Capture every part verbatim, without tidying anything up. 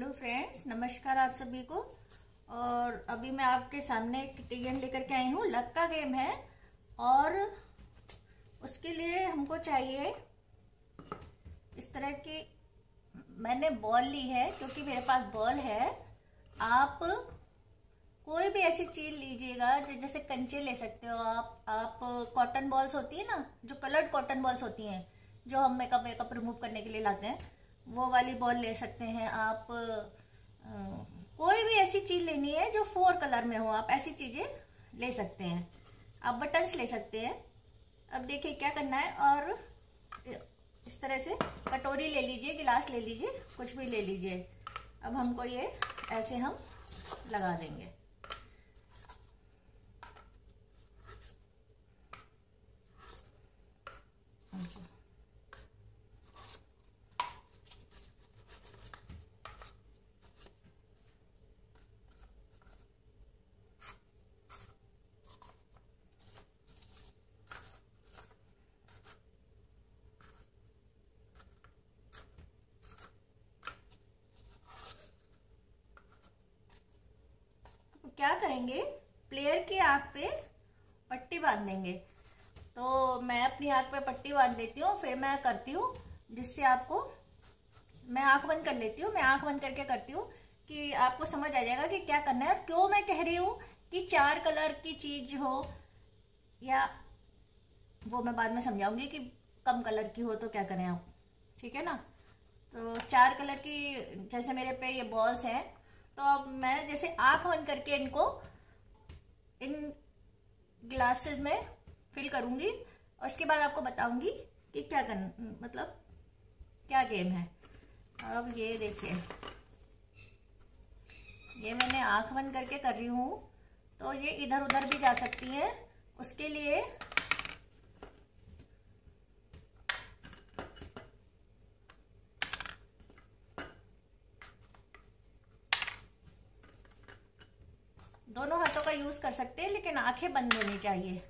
Hello friends, नमस्कार आप सभी को। और अभी मैं आपके सामने एक गेम लेकर के आई हूँ। लक का गेम है और उसके लिए हमको चाहिए इस तरह की, मैंने बॉल ली है क्योंकि मेरे पास बॉल है। आप कोई भी ऐसी चीज लीजिएगा, जैसे कंचे ले सकते हो आप आप कॉटन बॉल्स होती है ना, जो कलर्ड कॉटन बॉल्स होती हैं जो हम मेकअप मेकअप रिमूव करने के लिए लाते हैं, वो वाली बॉल ले सकते हैं आप। आ, कोई भी ऐसी चीज लेनी है जो फोर कलर में हो, आप ऐसी चीजें ले सकते हैं। आप बटन्स ले सकते हैं। अब देखिए क्या करना है, और इस तरह से कटोरी ले लीजिए, गिलास ले लीजिए, कुछ भी ले लीजिए। अब हमको ये ऐसे हम लगा देंगे। क्या करेंगे, प्लेयर की आंख पे पट्टी बांध देंगे। तो मैं अपनी आंख पे पट्टी बांध देती हूँ, फिर मैं करती हूँ जिससे आपको, मैं आंख बंद कर लेती हूँ। मैं आंख बंद करके करती हूँ कि आपको समझ आ जाएगा कि क्या करना है और क्यों मैं कह रही हूँ कि चार कलर की चीज हो, या वो मैं बाद में समझाऊंगी कि कम कलर की हो तो क्या करें आप, ठीक है ना। तो चार कलर की, जैसे मेरे पे ये बॉल्स हैं, तो अब मैं जैसे आंख बंद करके इनको इन ग्लासेस में फिल करूंगी और उसके बाद आपको बताऊंगी कि क्या करना, मतलब क्या गेम है। अब ये देखिए, ये मैंने आंख बंद करके कर रही हूं, तो ये इधर उधर भी जा सकती है। उसके लिए दोनों हाथों का यूज कर सकते हैं, लेकिन आंखें बंद होनी चाहिए।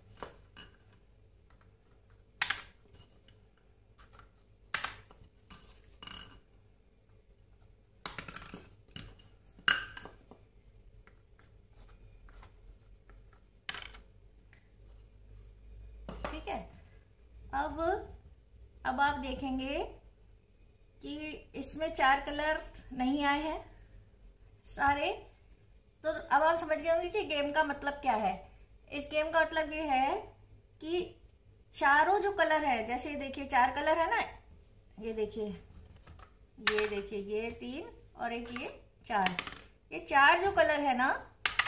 ठीक है। अब अब आप देखेंगे कि इसमें चार कलर नहीं आए हैं सारे। तो अब आप समझ गए होंगे कि गेम का मतलब क्या है। इस गेम का मतलब ये है कि चारों जो कलर है, जैसे देखिए चार कलर है ना, ये देखिए, ये देखिए, ये तीन और एक ये चार, ये चार जो कलर है ना,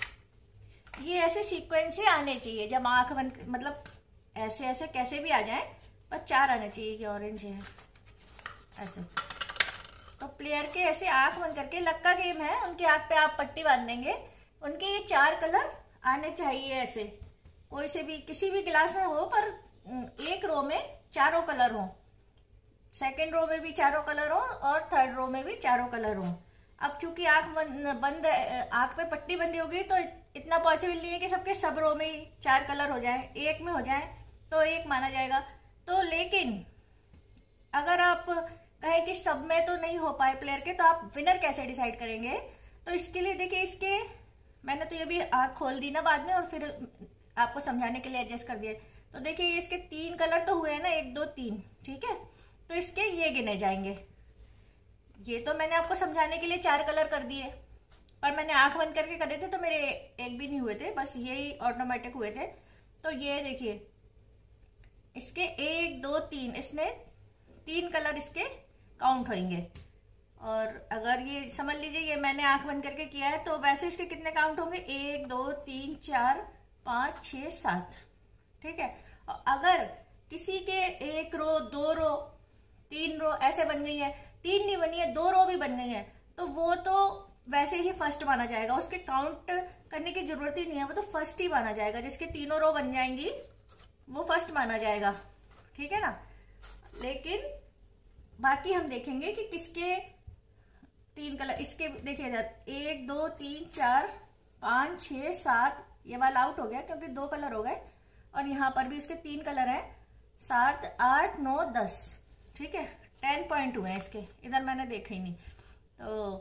ये ऐसे सीक्वेंस से आने चाहिए। जब आंख बंद, मतलब ऐसे ऐसे कैसे भी आ जाए, पर चार आने चाहिए। कि ऑरेंज है ऐसे, तो प्लेयर के ऐसे आंख बंद करके, लक का गेम है, उनकी आंख पे आप पट्टी बांध देंगे, उनके ये चार कलर आने चाहिए ऐसे। कोई से भी, किसी भी गिलास में हो, पर एक रो में चारों कलर हो, सेकंड रो में भी चारों कलर हो और थर्ड रो में भी चारों कलर हो। अब चूंकि आंख बंद, आंख पे पट्टी बंदी होगी, तो इतना पॉसिबल नहीं है कि सबके सब रो में ही चार कलर हो जाए। एक में हो जाए तो एक माना जाएगा। तो लेकिन अगर आप कहें कि सब में तो नहीं हो पाए प्लेयर के, तो आप विनर कैसे डिसाइड करेंगे। तो इसके लिए देखिए, इसके मैंने तो ये भी आंख खोल दी ना बाद में, और फिर आपको समझाने के लिए एडजस्ट कर दिए। तो देखिए इसके तीन कलर तो हुए हैं ना, एक दो तीन, ठीक है। तो इसके ये गिने जाएंगे। ये तो मैंने आपको समझाने के लिए चार कलर कर दिए, पर मैंने आंख बंद करके करे थे तो मेरे एक भी नहीं हुए थे, बस यही ऑटोमेटिक हुए थे। तो ये देखिए, इसके एक दो तीन, इसने तीन कलर इसके काउंट होंगे। और अगर ये समझ लीजिए, ये मैंने आंख बंद करके किया है, तो वैसे इसके कितने काउंट होंगे, एक दो तीन चार पांच छह सात, ठीक है। और अगर किसी के एक रो, दो रो, तीन रो ऐसे बन गई है, तीन नहीं बनी है, दो रो भी बन गई है, तो वो तो वैसे ही फर्स्ट माना जाएगा। उसके काउंट करने की जरूरत ही नहीं है, वो तो फर्स्ट ही माना जाएगा। जिसके तीनों रो बन जाएंगी वो फर्स्ट माना जाएगा, ठीक है ना। लेकिन बाकी हम देखेंगे कि किसके तीन कलर, इसके देखिए इधर एक दो तीन चार पांच छह सात, ये वाला आउट हो गया क्योंकि दो कलर हो गए, और यहाँ पर भी उसके तीन कलर हैं, सात आठ नौ दस, ठीक है। टेन पॉइंट हुए हैं इसके, इधर मैंने देखा ही नहीं। तो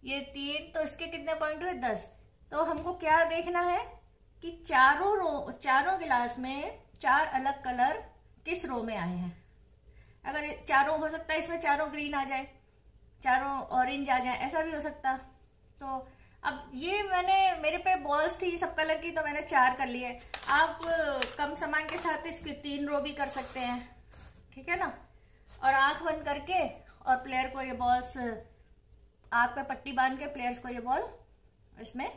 ये तीन, तो इसके कितने पॉइंट हुए? दस। तो हमको क्या देखना है कि चारों रो चारों गिलास में चार अलग कलर किस रो में आए हैं। अगर चारों, हो सकता है इसमें चारों ग्रीन आ जाए, चारों ऑरेंज आ जाए, ऐसा भी हो सकता। तो अब ये मैंने, मेरे पे बॉल्स थी सब कलर की, तो मैंने चार कर लिए। आप कम सामान के साथ इसके तीन रो भी कर सकते हैं, ठीक है ना। और आंख बंद करके और प्लेयर को ये बॉल्स, आंख पे पट्टी बांध के प्लेयर्स को ये बॉल इसमें,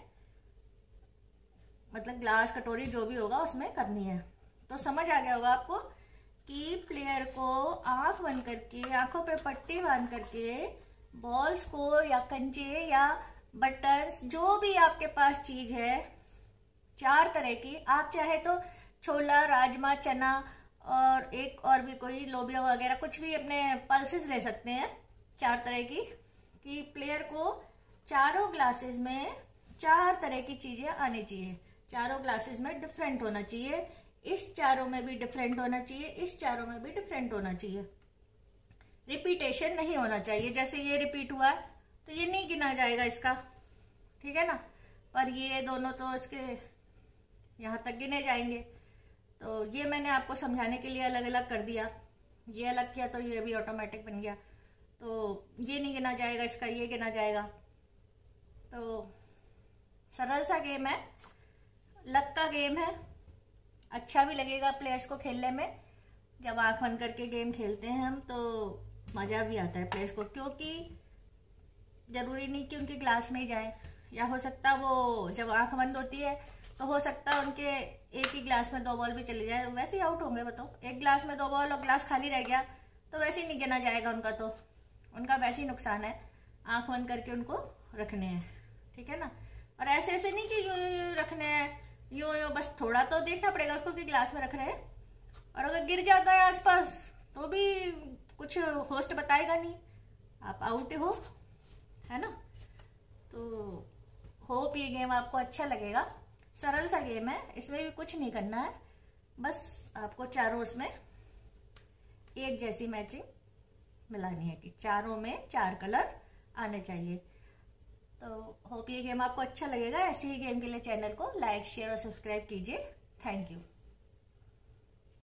मतलब ग्लास, कटोरी, जो भी होगा उसमें करनी है। तो समझ आ गया होगा आपको कि प्लेयर को आंख बंद करके, आंखों पे पट्टी बांध करके बॉल्स को, या कंचे या बटन्स, जो भी आपके पास चीज है, चार तरह की, आप चाहे तो छोला, राजमा, चना और एक और भी कोई लोबिया वगैरह कुछ भी अपने पल्सेस ले सकते हैं, चार तरह की, कि प्लेयर को चारों ग्लासेस में चार तरह की चीजें आनी चाहिए। चारों ग्लासेस में डिफरेंट होना चाहिए, इस चारों में भी डिफरेंट होना चाहिए, इस चारों में भी डिफरेंट होना चाहिए। रिपीटेशन नहीं होना चाहिए, जैसे ये रिपीट हुआ तो ये नहीं गिना जाएगा इसका, ठीक है ना। पर ये दोनों तो इसके यहाँ तक गिने जाएंगे। तो ये मैंने आपको समझाने के लिए अलग अलग कर दिया, ये अलग किया तो ये भी ऑटोमेटिक बन गया। तो ये नहीं गिना जाएगा इसका, ये गिना जाएगा। तो सरल सा गेम है, लक का गेम है, अच्छा भी लगेगा प्लेयर्स को खेलने में। जब आंख बंद करके गेम खेलते हैं हम तो मजा भी आता है प्लेयर्स को, क्योंकि जरूरी नहीं कि उनके ग्लास में ही जाए, या हो सकता वो जब आंख बंद होती है तो हो सकता है उनके एक ही ग्लास में दो बॉल भी चली जाए, वैसे ही आउट होंगे। बताओ, एक ग्लास में दो बॉल और ग्लास खाली रह गया तो वैसे ही नहीं गिना जाएगा उनका, तो उनका वैसे ही नुकसान है। आंख बंद करके उनको रखने हैं, ठीक है ना। और ऐसे ऐसे नहीं कि यूं यूं रखने हैं, यूं यूं, बस थोड़ा तो देखना पड़ेगा उसको कि ग्लास में रख रहे हैं। और अगर गिर जाता है आसपास तो भी कुछ होस्ट बताएगा नहीं, आप आउट हो, है ना। तो होप ये गेम आपको अच्छा लगेगा। सरल सा गेम है, इसमें भी कुछ नहीं करना है, बस आपको चारों उसमें एक जैसी मैचिंग मिलानी है कि चारों में चार कलर आने चाहिए। तो होप ये गेम आपको अच्छा लगेगा। ऐसे ही गेम के लिए चैनल को लाइक, शेयर और सब्सक्राइब कीजिए। Thank you.